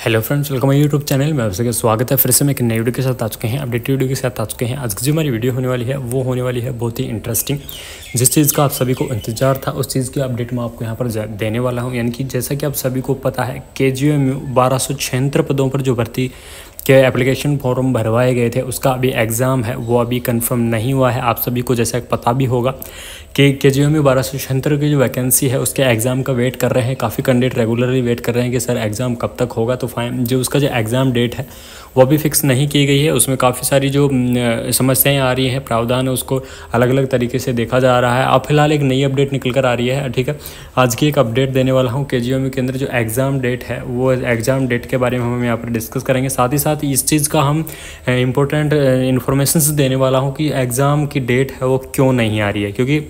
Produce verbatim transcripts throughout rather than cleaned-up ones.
Hello friends, welcome my YouTube channel में आप सबका स्वागत है। फिर से मैं एक नई वीडियो के साथ आ चुके हैं, अपडेट वीडियो के साथ आ चुके हैं। आज की जो हमारी वीडियो होने वाली है वो होने वाली है बहुत ही इंटरेस्टिंग। जिस चीज़ का आप सभी को इंतजार था उस चीज़ की अपडेट मैं आपको यहाँ पर देने वाला हूँ। यानी कि जैसा कि आप सभी को पता है के जी यू एम यू बारह सौ छिहत्तर पदों पर जो भर्ती के एप्लीकेशन फॉर्म भरवाए गए थे उसका अभी एग्ज़ाम है वो अभी कंफर्म नहीं हुआ है। आप सभी को जैसा पता भी होगा कि K G U M you बारह सौ छिहत्तर की जो वैकेंसी है उसके एग्ज़ाम का वेट कर रहे हैं। काफ़ी कैंडिडेट रेगुलरली वेट कर रहे हैं कि सर एग्ज़ाम कब तक होगा। तो फाइन जो उसका जो एग्ज़ाम डेट है वो भी फिक्स नहीं की गई है। उसमें काफ़ी सारी जो समस्याएं आ रही हैं, प्रावधान है, उसको अलग अलग तरीके से देखा जा रहा है। अब फिलहाल एक नई अपडेट निकल कर आ रही है। ठीक है, आज की एक अपडेट देने वाला हूँ। के जी यू एम यू के अंदर जो एग्ज़ाम डेट है वो एग्ज़ाम डेट के बारे में हम यहाँ पर डिस्कस करेंगे। साथ ही साथ इस चीज़ का हम इम्पोर्टेंट इन्फॉर्मेशन देने वाला हूँ कि एग्ज़ाम की डेट है वो क्यों नहीं आ रही है, क्योंकि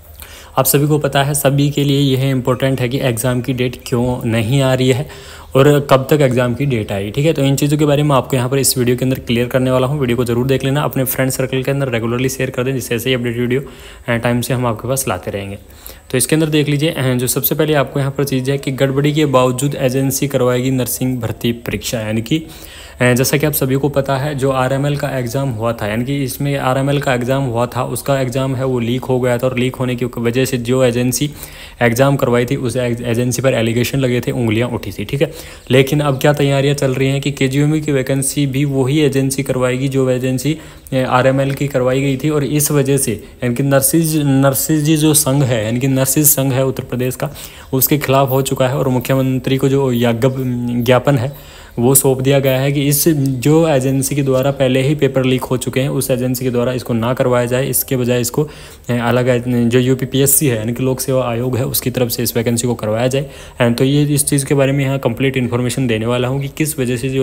आप सभी को पता है, सभी के लिए यह इम्पोर्टेंट है कि एग्ज़ाम की डेट क्यों नहीं आ रही है और कब तक एग्ज़ाम की डेट आई। ठीक है, तो इन चीज़ों के बारे में आपको यहाँ पर इस वीडियो के अंदर क्लियर करने वाला हूँ। वीडियो को जरूर देख लेना, अपने फ्रेंड सर्कल के अंदर रेगुलरली शेयर कर दें, जिससे ऐसे ही अपडेट वीडियो टाइम से हम आपके पास लाते रहेंगे। तो इसके अंदर देख लीजिए, जो सबसे पहले आपको यहाँ पर चीज़ है कि गड़बड़ी के बावजूद एजेंसी करवाएगी नर्सिंग भर्ती परीक्षा। यानी कि जैसा कि आप सभी को पता है, जो आर एम एल का एग्ज़ाम हुआ था, यानी कि इसमें आर एम एल का एग्ज़ाम हुआ था, उसका एग्ज़ाम है वो लीक हो गया था और लीक होने की वजह से जो एजेंसी एग्ज़ाम करवाई थी उस एजेंसी पर एलिगेशन लगे थे, उंगलियां उठी थी। ठीक है, लेकिन अब क्या तैयारियां चल रही हैं कि K G U M U की वैकेंसी भी वही एजेंसी करवाएगी जो एजेंसी आर एम एल की करवाई गई थी। और इस वजह से यानी कि नर्सिज नर्सिज जो संघ है, यानी कि नर्सिज संघ है उत्तर प्रदेश का, उसके खिलाफ हो चुका है और मुख्यमंत्री को जो ज्ञापन है वो सौंप दिया गया है कि इस जो एजेंसी के द्वारा पहले ही पेपर लीक हो चुके हैं उस एजेंसी के द्वारा इसको ना करवाया जाए, इसके बजाय इसको अलग जो U P P S C है यानी कि लोक सेवा आयोग है उसकी तरफ से इस वैकेंसी को करवाया जाए। तो ये इस चीज़ के बारे में यहाँ कंप्लीट इन्फॉर्मेशन देने वाला हूँ कि किस वजह से जो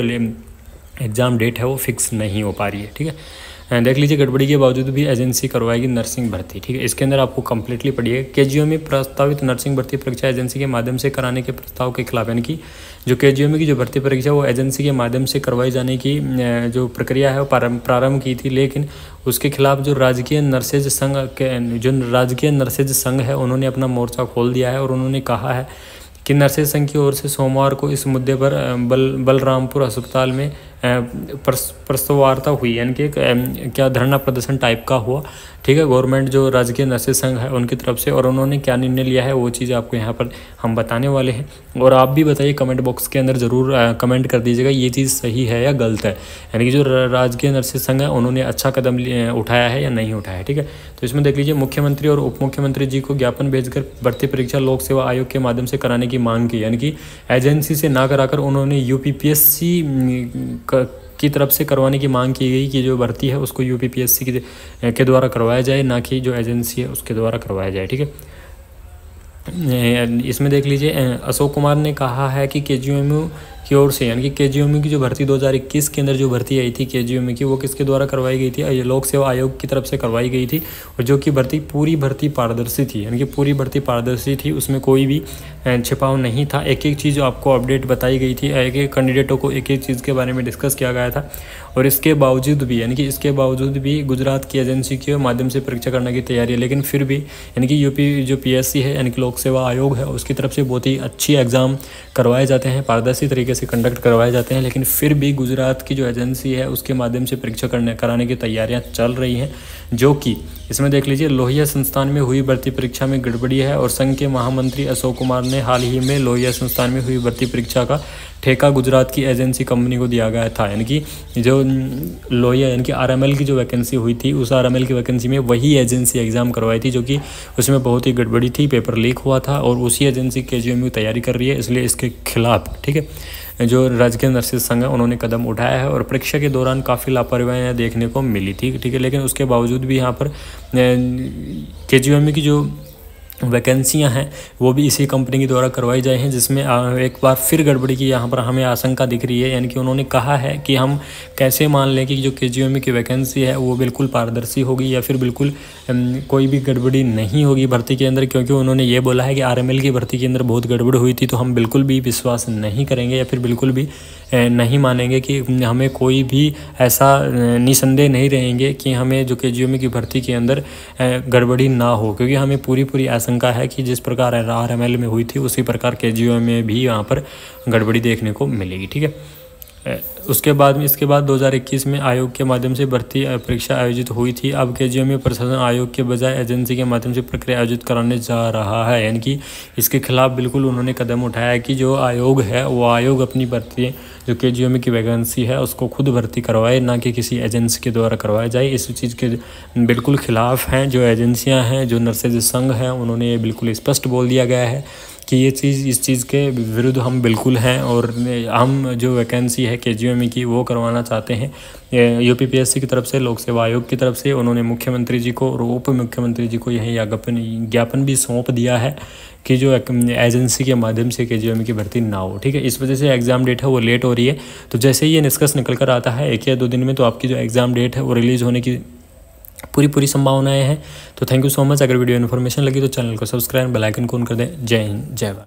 एग्ज़ाम डेट है वो फिक्स नहीं हो पा रही है। ठीक है, देख लीजिए, गड़बड़ी के बावजूद भी एजेंसी करवाएगी नर्सिंग भर्ती। ठीक है, इसके अंदर आपको कंप्लीटली पढ़िए। K G U M U प्रस्तावित नर्सिंग भर्ती परीक्षा एजेंसी के माध्यम से कराने के प्रस्ताव के खिलाफ, यानी कि जो K G U M U की जो भर्ती परीक्षा वो एजेंसी के माध्यम से करवाई जाने की जो प्रक्रिया है वो प्रारंभ की थी, लेकिन उसके खिलाफ जो राजकीय नर्सेज संघ के जो राजकीय नर्सेज संघ है उन्होंने अपना मोर्चा खोल दिया है और उन्होंने कहा है कि नर्सेज संघ की ओर से सोमवार को इस मुद्दे पर बल बलरामपुर अस्पताल में प्रस्ताव वार्ता हुई, यानी कि क्या धरना प्रदर्शन टाइप का हुआ। ठीक है, गवर्नमेंट जो राजकीय नर्सेज संघ है उनकी तरफ से, और उन्होंने क्या निर्णय लिया है वो चीज़ आपको यहाँ पर हम बताने वाले हैं। और आप भी बताइए कमेंट बॉक्स के अंदर ज़रूर कमेंट कर दीजिएगा ये चीज़ सही है या गलत है, यानी कि जो राजकीय नर्सेज संघ है उन्होंने अच्छा कदम उठाया है या नहीं उठाया है। ठीक है, तो इसमें देख लीजिए, मुख्यमंत्री और उप मुख्यमंत्री जी को ज्ञापन भेजकर भर्ती परीक्षा लोक सेवा आयोग के माध्यम से कराने की मांग की, यानी कि एजेंसी से ना कराकर उन्होंने U P P S C की तरफ से करवाने की मांग की गई कि जो भर्ती है उसको U P P S C के द्वारा करवाया जाए, ना कि जो एजेंसी है उसके द्वारा करवाया जाए। ठीक है, इसमें देख लीजिए, अशोक कुमार ने कहा है कि K G U M U की ओर से, यानी कि K G U M U की जो भर्ती दो हज़ार इक्कीस के अंदर जो भर्ती आई थी के जी यू एम यू की, वो किसके द्वारा करवाई गई थी? लोक सेवा आयोग की तरफ से करवाई गई थी, और जो कि भर्ती पूरी भर्ती पारदर्शी थी, यानी कि पूरी भर्ती पारदर्शी थी, उसमें कोई भी छिपाव नहीं था। एक एक चीज़ आपको अपडेट बताई गई थी, एक एक कैंडिडेटों को एक एक चीज़ के बारे में डिस्कस किया गया था। और इसके बावजूद भी, यानी कि इसके बावजूद भी गुजरात की एजेंसी के माध्यम से परीक्षा करने की तैयारी है, लेकिन फिर भी यानी कि यूपी जो पी एस सी है यानी कि लोक सेवा आयोग है उसकी तरफ से बहुत ही अच्छी एग्ज़ाम करवाए जाते हैं, पारदर्शी तरीके से कंडक्ट करवाए जाते हैं, लेकिन फिर भी गुजरात की जो एजेंसी है उसके माध्यम से परीक्षा करने कराने की तैयारियां चल रही हैं, जो कि इसमें देख लीजिए, लोहिया संस्थान में हुई भर्ती परीक्षा में गड़बड़ी है। और संघ के महामंत्री अशोक कुमार ने हाल ही में लोहिया संस्थान में हुई भर्ती परीक्षा का ठेका गुजरात की एजेंसी कंपनी को दिया गया था, यानी कि जो लोहिया यानी कि आर एम एल की जो वैकेंसी हुई थी उस आर एम एल की वैकेंसी में वही एजेंसी एग्ज़ाम करवाई थी, जो कि उसमें बहुत ही गड़बड़ी थी, पेपर लीक हुआ था और उसी एजेंसी के जी यू एम यू तैयारी कर रही है, इसलिए इसके खिलाफ ठीक है जो राजकीय नर्सेज संघ है उन्होंने कदम उठाया है। और परीक्षा के दौरान काफ़ी लापरवाहियाँ देखने को मिली थी। ठीक है, लेकिन उसके बावजूद भी यहाँ पर के जी यू एम यू की जो वैकेंसियां हैं वो भी इसी कंपनी के द्वारा करवाई जाए हैं, जिसमें एक बार फिर गड़बड़ी की यहाँ पर हमें आशंका दिख रही है। यानी कि उन्होंने कहा है कि हम कैसे मान लें कि जो K G U M U की वैकेंसी है वो बिल्कुल पारदर्शी होगी या फिर बिल्कुल कोई भी गड़बड़ी नहीं होगी भर्ती के अंदर, क्योंकि उन्होंने ये बोला है कि आर एम एल की भर्ती के अंदर बहुत गड़बड़ हुई थी, तो हम बिल्कुल भी विश्वास नहीं करेंगे या फिर बिल्कुल भी नहीं मानेंगे कि हमें कोई भी ऐसा निसंदेह नहीं रहेंगे कि हमें जो K G U M U की भर्ती के अंदर गड़बड़ी ना हो, क्योंकि हमें पूरी पूरी आशंका है कि जिस प्रकार आर एम एल में हुई थी उसी प्रकार के जी ओ में भी यहाँ पर गड़बड़ी देखने को मिलेगी। ठीक है, उसके बाद में इसके बाद दो हज़ार इक्कीस में आयोग के माध्यम से भर्ती परीक्षा आयोजित हुई थी। अब केजीओ में प्रशासन आयोग के बजाय एजेंसी के माध्यम से प्रक्रिया आयोजित कराने जा रहा है, यानी कि इसके खिलाफ बिल्कुल उन्होंने कदम उठाया है कि जो आयोग है वो आयोग अपनी भर्ती जो केजीओ में की वैकेंसी है उसको खुद भर्ती करवाए, ना कि किसी एजेंसी के द्वारा करवाया जाए। इस चीज़ के बिल्कुल खिलाफ हैं जो एजेंसियाँ हैं, जो नर्सेज संघ हैं, उन्होंने ये बिल्कुल स्पष्ट बोल दिया गया है कि ये चीज़ इस चीज़ के विरुद्ध हम बिल्कुल हैं और हम जो वैकेंसी है केजीओ में की वो करवाना चाहते हैं। यूपीपीएससी की तरफ से, लोक सेवा आयोग की तरफ से उन्होंने मुख्यमंत्री जी को और उप मुख्यमंत्री जी को यही ज्ञापन ज्ञापन भी सौंप दिया है कि जो एजेंसी के माध्यम से केजीओ में की भर्ती ना हो। ठीक है, इस वजह से एग्ज़ाम डेट है वो लेट हो रही है। तो जैसे ही ये निष्कर्ष निकल कर आता है एक या दो दिन में, तो आपकी जो एग्ज़ाम डेट है वो रिलीज़ होने की पूरी पूरी संभावनाएं हैं। तो थैंक यू सो मच। अगर वीडियो इन्फॉर्मेशन लगी तो चैनल को सब्सक्राइब, बेल आइकन को ऑन कर दें। जय हिंद, जय भारत।